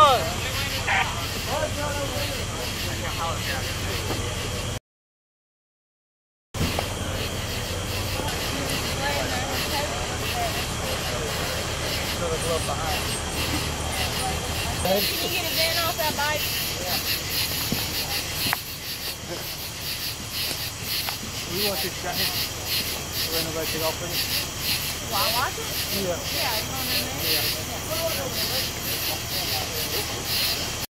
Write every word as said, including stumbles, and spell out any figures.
on. Can you get a vent off that bike? Yeah. We watch it, got it. We're going to go take off with it. While I watch it? Yeah. Yeah, it's on in there. Yeah. Yeah.